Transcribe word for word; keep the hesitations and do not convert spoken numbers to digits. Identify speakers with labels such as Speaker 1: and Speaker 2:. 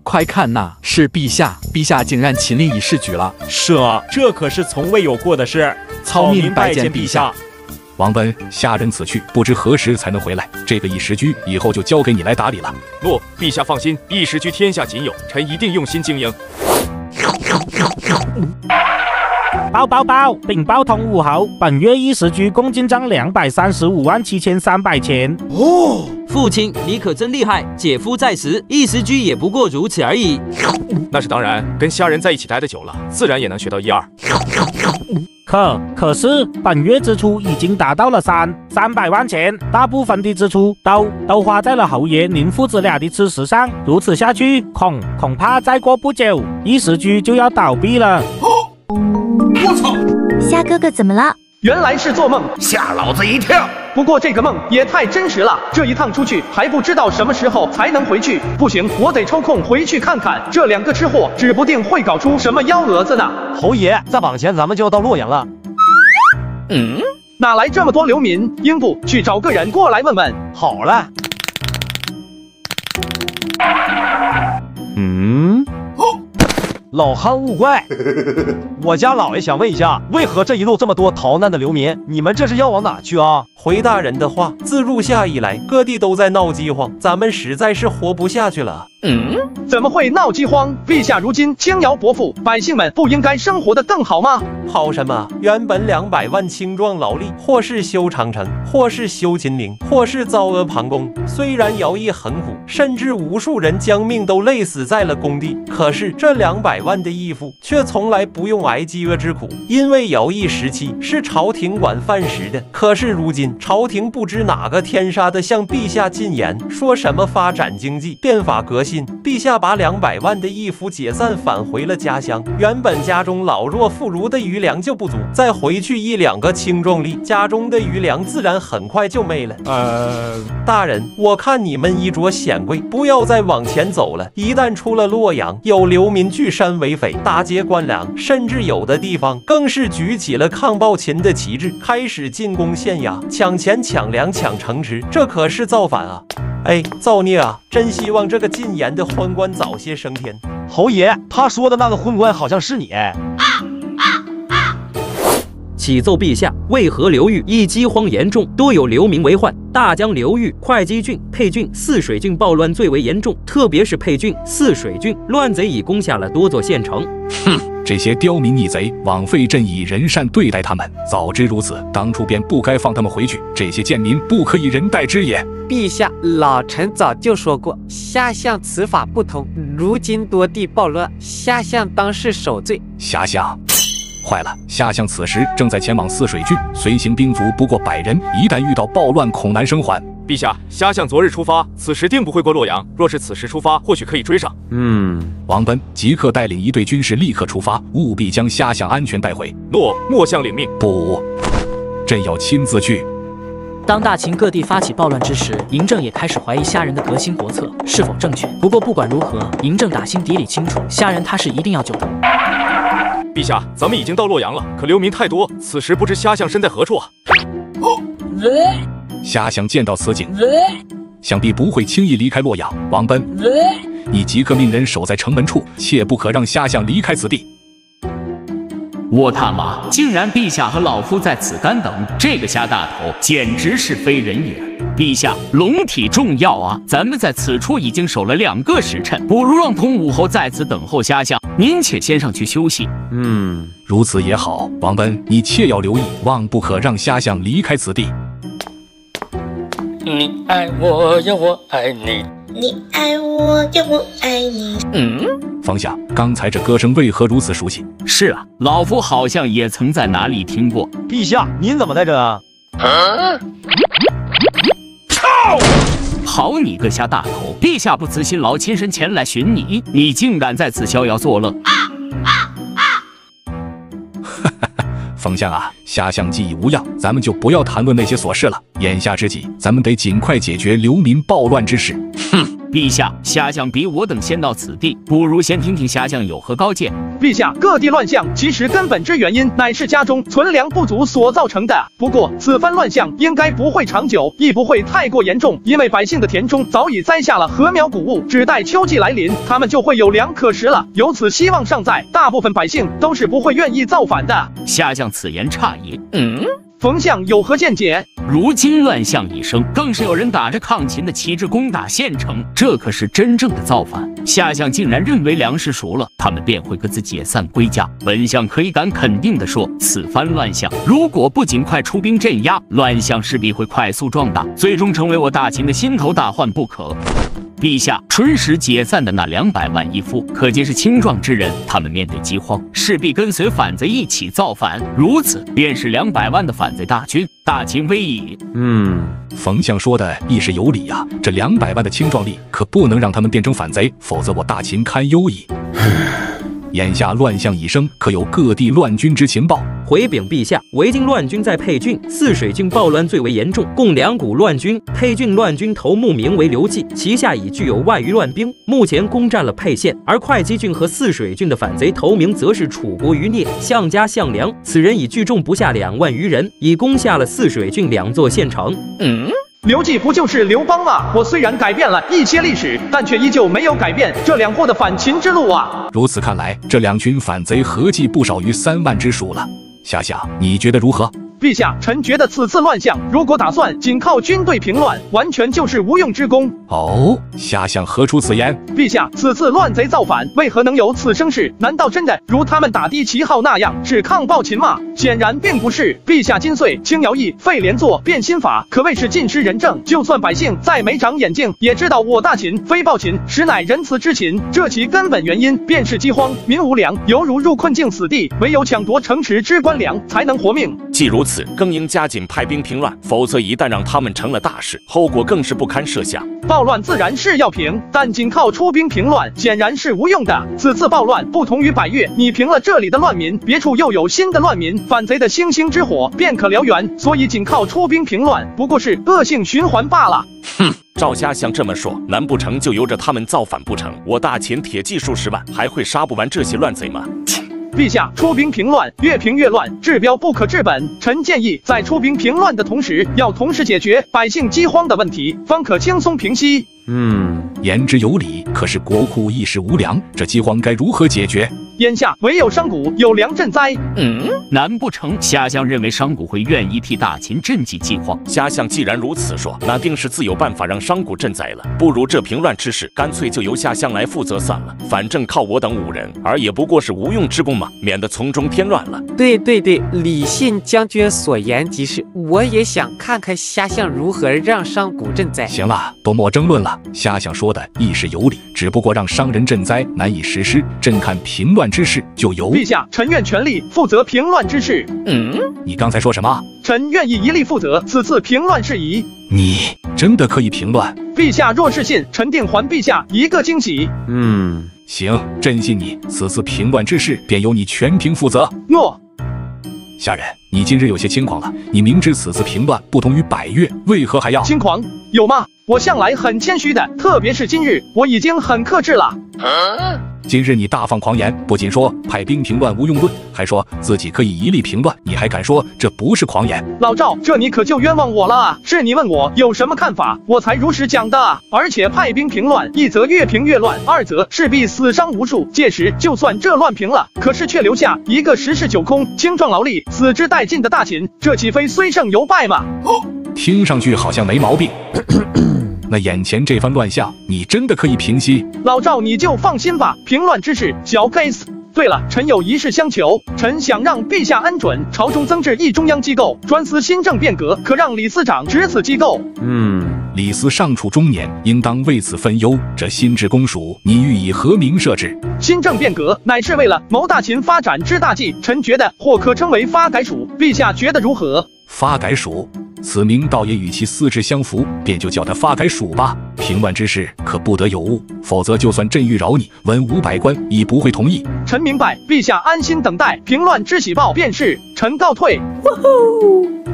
Speaker 1: 快看呐，是陛下！陛下竟然亲临议事局了。
Speaker 2: 是啊，这可是从未有过的事。
Speaker 1: 草民拜见陛下。
Speaker 3: 王奔，下人此去不知何时才能回来，这个议事局以后就交给你来打理了。
Speaker 4: 诺，陛下放心，议事局天下仅有，臣一定用心经营。
Speaker 5: 报报报！禀报通武侯，本月议事局共进账两百三十五万七千三百钱。
Speaker 6: 哦，父亲，你可真厉害！姐夫在时，议事局也不过如此而已。
Speaker 4: 那是当然，跟虾仁在一起待得久了，自然也能学到一二。
Speaker 5: 可可是本月支出已经达到了三三百万钱，大部分的支出都都花在了侯爷您父子俩的吃食上。如此下去，恐恐怕再过不久，议事局就要倒闭了。
Speaker 7: 我操！
Speaker 8: 虾哥哥怎么了？
Speaker 7: 原来是做梦，
Speaker 9: 吓老子一跳。
Speaker 7: 不过这个梦也太真实了，这一趟出去还不知道什么时候才能回去。不行，我得抽空回去看看，这两个吃货指不定会搞出什么幺蛾子呢。
Speaker 10: 侯爷，再往前咱们就要到洛阳了。
Speaker 7: 嗯，哪来这么多流民？英布，去找个人过来问问。
Speaker 10: 好了。嗯。老汉勿怪，我家老爷想问一下，为何这一路这么多逃难的流民？你们这是要往哪去啊？
Speaker 11: 回大人的话，自入夏以来，各地都在闹饥荒，咱们实在是活不下去了。
Speaker 7: 嗯，怎么会闹饥荒？陛下如今轻徭薄赋，百姓们不应该生活得更好吗？
Speaker 11: 好什么？原本两百万青壮劳力，或是修长城，或是修金陵，或是造阿庞宫，虽然徭役很苦，甚至无数人将命都累死在了工地，可是这两百万的义父却从来不用挨饥饿之苦，因为徭役时期是朝廷管饭食的。可是如今朝廷不知哪个天杀的向陛下进言，说什么发展经济、变法革新，陛下把两百万的义父解散，返回了家乡。原本家中老弱妇孺的余粮就不足，再回去一两个青壮力，家中的余粮自然很快就没了。呃，大人，我看你们衣着显贵，不要再往前走了。一旦出了洛阳，有流民据山为匪，打劫官粮，甚至有的地方更是举起了抗暴秦的旗帜，开始进攻县衙，抢钱、抢粮、抢城池，这可是造反啊！哎，造孽啊！真希望这个禁言的宦官早些升天。
Speaker 10: 侯爷，他说的那个宦官好像是你。
Speaker 6: 启奏陛下，渭河流域疫饥荒严重，多有流民为患。大江流域、会稽郡、沛郡、泗水郡暴乱最为严重，特别是沛郡、泗水郡，乱贼已攻下了多座县城。
Speaker 3: 哼，这些刁民逆贼，枉费朕以仁善对待他们。早知如此，当初便不该放他们回去。这些贱民不可以人待之也。
Speaker 12: 陛下，老臣早就说过，虾相此法不同。如今多地暴乱，虾相当是首罪。
Speaker 3: 虾相。坏了，虾相此时正在前往泗水郡，随行兵卒不过百人，一旦遇到暴乱，恐难生还。
Speaker 4: 陛下，虾相昨日出发，此时定不会过洛阳。若是此时出发，或许可以追上。
Speaker 3: 嗯，王奔，即刻带领一队军士立刻出发，务必将虾相安全带回。
Speaker 4: 诺，末相领命。
Speaker 3: 不，朕要亲自去。
Speaker 13: 当大秦各地发起暴乱之时，嬴政也开始怀疑虾仁的革新国策是否正确。不过不管如何，嬴政打心底里清楚，虾仁他是一定要救的。
Speaker 4: 陛下，咱们已经到洛阳了，可流民太多，此时不知虾相身在何处啊？
Speaker 3: 虾相见到此景，想必不会轻易离开洛阳。王奔，你即刻命人守在城门处，切不可让虾相离开此地。
Speaker 14: 我他妈，竟然陛下和老夫在此干等，这个虾大头简直是非人也。陛下，龙体重要啊，咱们在此处已经守了两个时辰，不如让童武侯在此等候虾相，您且先上去休息。
Speaker 3: 嗯，如此也好。王奔，你切要留意，万不可让虾相离开此地。
Speaker 15: 你爱我呀，我爱你。你爱我呀，我爱你。
Speaker 3: 嗯，方相，刚才这歌声为何如此熟悉？
Speaker 14: 是啊，老夫好像也曾在哪里听过。
Speaker 10: 陛下，您怎么在这啊？
Speaker 14: 啊！操！好你个虾大头！陛下不辞辛劳亲身前来寻你，你竟敢在此逍遥作乐！啊啊啊！
Speaker 3: 哈哈哈，方相啊，虾相既已无恙，咱们就不要谈论那些琐事了。眼下之际，咱们得尽快解决流民暴乱之事。哼。
Speaker 14: 陛下，下相比我等先到此地，不如先听听下相有何高见。
Speaker 7: 陛下，各地乱象其实根本之原因乃是家中存粮不足所造成的。不过此番乱象应该不会长久，亦不会太过严重，因为百姓的田中早已栽下了禾苗谷物，只待秋季来临，他们就会有粮可食了。由此希望尚在，大部分百姓都是不会愿意造反的。
Speaker 14: 下相此言差矣。
Speaker 7: 嗯。冯相有何见解？
Speaker 14: 如今乱象已生，更是有人打着抗秦的旗帜攻打县城，这可是真正的造反。下相竟然认为粮食熟了，他们便会各自解散归家。本相可以敢肯定地说，此番乱象如果不尽快出兵镇压，乱象势必会快速壮大，最终成为我大秦的心头大患不可。陛下，春时解散的那两百万义夫，可皆是青壮之人，他们面对饥荒，势必跟随反贼一起造反，如此便是两百万的反贼大军，大秦危矣。
Speaker 3: 嗯，冯相说的亦是有理呀、啊，这两百万的青壮力可不能让他们变成反贼，否则我大秦堪忧矣。眼下乱象已生，可有各地乱军之情报？
Speaker 6: 回禀陛下，维京乱军在沛郡、泗水郡暴乱最为严重，共两股乱军。沛郡乱军头目名为刘季，旗下已具有万余乱兵，目前攻占了沛县；而会稽郡和泗水郡的反贼头名则是楚国余孽，项家项梁，此人已聚众不下两万余人，已攻下了泗水郡两座县城。
Speaker 7: 嗯。刘季不就是刘邦吗？我虽然改变了一些历史，但却依旧没有改变这两货的反秦之路啊！
Speaker 3: 如此看来，这两群反贼合计不少于三万之数了。下相，你觉得如何？
Speaker 7: 陛下，臣觉得此次乱象，如果打算仅靠军队平乱，完全就是无用之功。
Speaker 3: 哦，下相何出此言？
Speaker 7: 陛下，此次乱贼造反，为何能有此声势？难道真的如他们打的旗号那样，是抗暴秦吗？显然并不是。陛下今岁轻徭役、废连坐、变新法，可谓是尽失仁政。就算百姓再没长眼睛，也知道我大秦非暴秦，实乃仁慈之秦。这其根本原因便是饥荒，民无粮，犹如入困境死地，唯有抢夺城池之官粮，才能活命。
Speaker 4: 既如此，更应加紧派兵平乱，否则一旦让他们成了大事，后果更是不堪设想。
Speaker 7: 暴乱自然是要平，但仅靠出兵平乱显然是无用的。此次暴乱不同于百越，你平了这里的乱民，别处又有新的乱民，反贼的星星之火便可燎原，所以仅靠出兵平乱，不过是恶性循环罢了。
Speaker 4: 哼，照下相这么说，难不成就由着他们造反不成？我大秦铁骑数十万，还会杀不完这些乱贼吗？
Speaker 7: 陛下，出兵平乱，越平越乱，治标不可治本。臣建议，在出兵平乱的同时，要同时解决百姓饥荒的问题，方可轻松平息。
Speaker 3: 嗯，言之有理。可是国库一时无粮，这饥荒该如何解决？
Speaker 7: 眼下唯有商贾有粮赈灾。
Speaker 14: 嗯，难不成下相认为商贾会愿意替大秦赈济饥荒？
Speaker 4: 下相既然如此说，那定是自有办法让商贾赈灾了。不如这平乱之事，干脆就由下相来负责算了。反正靠我等五人，而也不过是无用之功嘛，免得从中添乱了。
Speaker 12: 对对对，李信将军所言极是，我也想看看下相如何让商贾赈灾。
Speaker 3: 行了，都莫争论了。下相说的亦是有理，只不过让商人赈灾难以实施，朕看平乱之事就由
Speaker 7: 陛下，臣愿全力负责平乱之事。
Speaker 3: 嗯，你刚才说什么？
Speaker 7: 臣愿意一力负责此次平乱事宜。
Speaker 3: 你真的可以平乱？
Speaker 7: 陛下若是信，臣定还陛下一个惊喜。
Speaker 3: 嗯，行，朕信你。此次平乱之事便由你全凭负责。
Speaker 7: 诺。
Speaker 3: 下人，你今日有些轻狂了。你明知此次平乱不同于百越，为何还要
Speaker 7: 轻狂？有吗？我向来很谦虚的，特别是今日，我已经很克制了。
Speaker 3: 啊、今日你大放狂言，不仅说派兵平乱无用论，还说自己可以一力平乱，你还敢说这不是狂言？
Speaker 7: 老赵，这你可就冤枉我了啊！是你问我有什么看法，我才如实讲的啊！而且派兵平乱，一则越平越乱，二则势必死伤无数。届时就算这乱平了，可是却留下一个十室九空、青壮劳力、死之殆尽的大秦，这岂非虽胜犹败吗？
Speaker 3: 哦，听上去好像没毛病。那眼前这番乱象，你真的可以平息？
Speaker 7: 老赵，你就放心吧，平乱之事小 case。对了，臣有一事相求，臣想让陛下恩准朝中增置一中央机构，专司新政变革，可让李司长执此机构。
Speaker 3: 嗯，李司尚处中年，应当为此分忧。这新制公署，你欲以何名设置？
Speaker 7: 新政变革乃是为了谋大秦发展之大计，臣觉得或可称为发改署，陛下觉得如何？
Speaker 3: 发改署，此名倒也与其四肢相符，便就叫他发改署吧。平乱之事可不得有误，否则就算朕欲饶你，文武百官亦不会同意。
Speaker 7: 臣明白，陛下安心等待平乱之喜报便是。臣告退。